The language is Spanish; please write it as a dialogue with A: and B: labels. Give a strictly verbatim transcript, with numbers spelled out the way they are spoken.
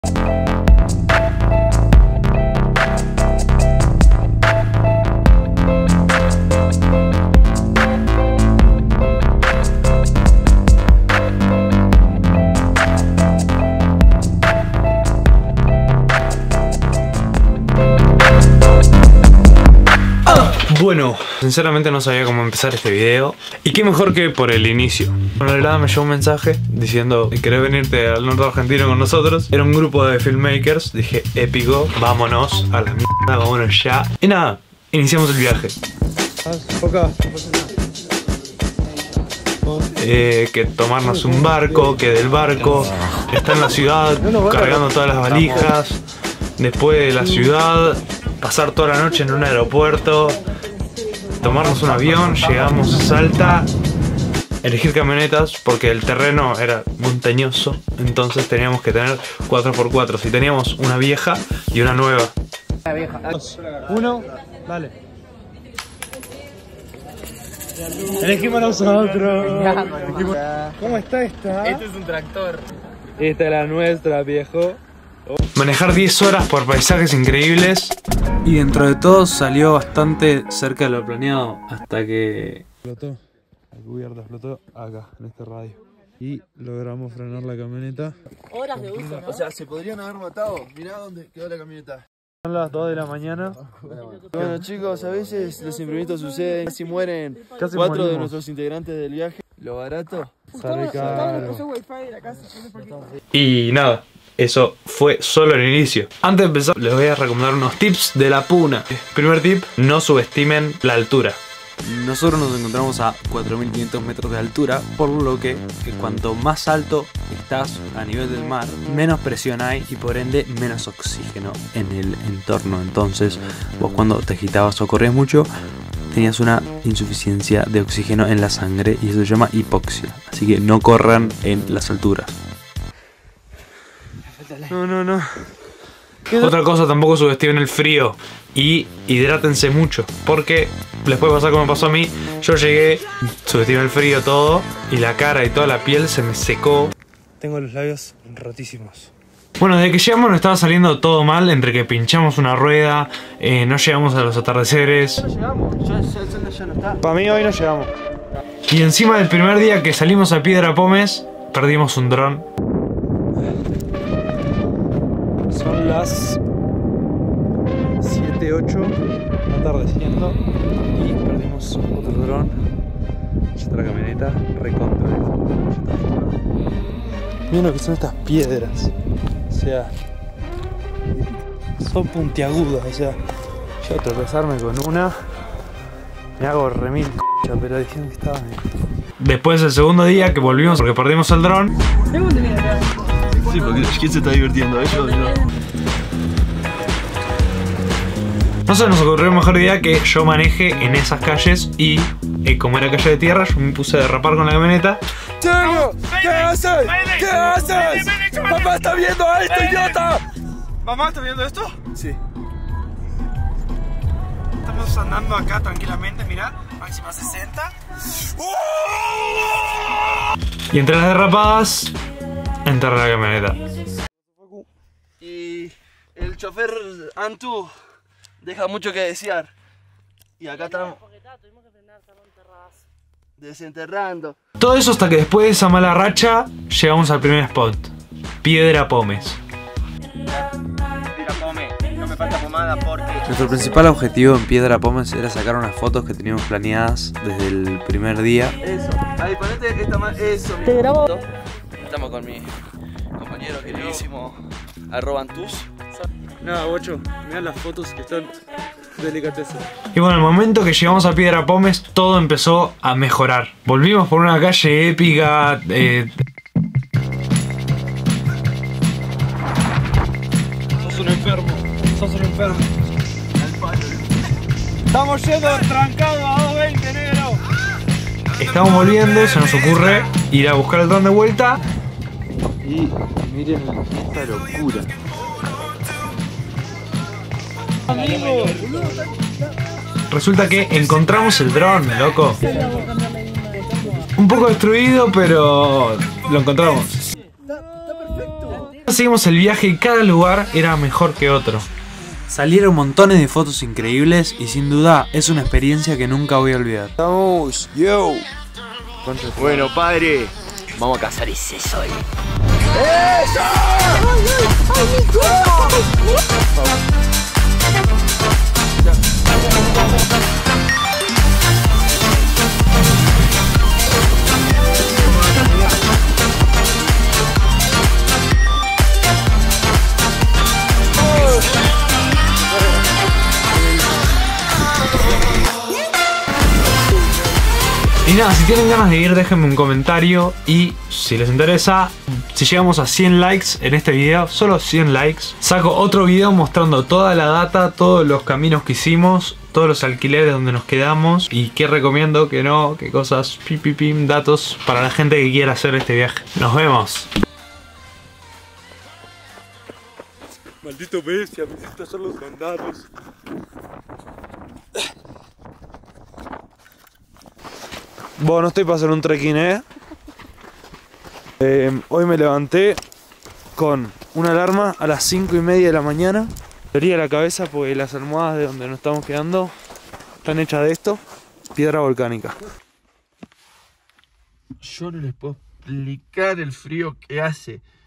A: Bueno, sinceramente no sabía cómo empezar este video. Y qué mejor que por el inicio. Bueno, la verdad me llegó un mensaje diciendo: ¿querés venirte al norte argentino con nosotros? Era un grupo de filmmakers. Dije, épico, vámonos a la mierda, vámonos ya. Y nada, iniciamos el viaje. Eh, que tomarnos un barco, que del barco está en la ciudad cargando todas las valijas. Después de la ciudad, pasar toda la noche en un aeropuerto, tomarnos un avión, llegamos a Salta, elegir camionetas porque el terreno era montañoso, entonces teníamos que tener cuatro por cuatro. Si teníamos una vieja y una nueva. Uno, dale. Elegimos nosotros. ¿Cómo está esta?
B: Este es un tractor.
A: Esta es la nuestra, viejo. Manejar diez horas por paisajes increíbles. Y dentro de todo salió bastante cerca de lo planeado. Hasta que explotó. La cubierta explotó acá, en este radio. Y logramos frenar la camioneta.
B: Horas de uso, ¿no? O sea, se podrían haber matado. Mirá dónde quedó la camioneta.
A: Son las dos de la mañana.
B: Bueno chicos, a veces los imprevistos suceden. Casi mueren
A: Casi
B: cuatro
A: morimos.
B: de nuestros integrantes del viaje. Lo barato.
A: Sale caro. Y nada, eso fue solo el inicio. Antes de empezar, les voy a recomendar unos tips de la puna. Primer tip, no subestimen la altura. Nosotros nos encontramos a cuatro mil quinientos metros de altura, por lo que, que cuanto más alto estás a nivel del mar, menos presión hay y por ende menos oxígeno en el entorno. Entonces, vos cuando te agitabas o corrías mucho, tenías una insuficiencia de oxígeno en la sangre y eso se llama hipoxia. Así que no corran en las alturas. No, no, no. Otra cosa, tampoco subestimen el frío y hidrátense mucho, porque les puede pasar como pasó a mí. Yo llegué, subestimé el frío todo y la cara y toda la piel se me secó. Tengo los labios rotísimos. Bueno, desde que llegamos nos estaba saliendo todo mal, entre que pinchamos una rueda, eh, no llegamos a los atardeceres.
B: No llegamos, ya, ya, ya, ya no está.
A: Para mí hoy no llegamos. Y encima del primer día que salimos a Piedra Pómez, perdimos un dron. Son las siete, ocho, atardeciendo y perdimos otro dron. Ya está la camioneta, recontra. Miren lo que son estas piedras. O sea, son puntiagudas. O sea, yo a tropezarme con una me hago remil c***, pero dijeron que estaba bien. Después del segundo día que volvimos porque perdimos el dron.
B: Sí, porque ¿quién se está divirtiendo? ¿Ellos o yo?
A: No se nos ocurrió mejor idea que yo maneje en esas calles y eh, como era calle de tierra, yo me puse a derrapar con la camioneta.
B: ¡Diego! ¿Qué haces? ¿Qué haces? ¡Papá está viendo esto, idiota!
C: ¿Mamá está viendo esto?
B: Sí.
C: Estamos andando acá tranquilamente, mirá, máxima sesenta.
A: Y entre las derrapadas, enterré la camioneta.
B: Y el chofer Antu deja mucho que desear. Y acá estamos desenterrando.
A: Todo eso hasta que después de esa mala racha llegamos al primer spot, Piedra Pómez.
C: Mira, pome, no me falta pomada porque...
A: Nuestro principal objetivo en Piedra Pómez era sacar unas fotos que teníamos planeadas desde el primer día.
B: Eso, ahí ponete esta más. Eso,
D: Te grabo.
B: Estamos con mi compañero queridísimo arroba Antus.
C: Nada, bocho, mirá las fotos que están delicatessen.
A: Y bueno, al momento que llegamos a Piedra Pómez, todo empezó a mejorar. Volvimos por una calle épica. Eh...
C: Sos un enfermo, sos un enfermo. Estamos yendo trancado a doscientos veinte, negro.
A: Estamos volviendo, se nos ocurre ir a buscar el dron de vuelta.
B: Y miren esta locura.
A: Resulta que encontramos el dron, loco. Un poco destruido, pero lo encontramos. Seguimos el viaje y cada lugar era mejor que otro. Salieron montones de fotos increíbles y sin duda es una experiencia que nunca voy a olvidar.
B: Vamos, yo.
D: Bueno, padre, vamos a cazar ese sol.
A: Y nada, si tienen ganas de ir, déjenme un comentario. Y si les interesa, si llegamos a cien likes en este video, solo cien likes, saco otro video mostrando toda la data, todos los caminos que hicimos, todos los alquileres donde nos quedamos y qué recomiendo, qué no, qué cosas, pim, pim, pim, datos para la gente que quiera hacer este viaje. Nos vemos.
C: Maldito bestia, me hiciste hacer los mandatos.
B: Bueno, no estoy para hacer un trekking, ¿eh? Eh, Hoy me levanté con una alarma a las cinco y media de la mañana. Me dolía la cabeza porque las almohadas de donde nos estamos quedando están hechas de esto, piedra volcánica.
D: Yo no les puedo explicar el frío que hace.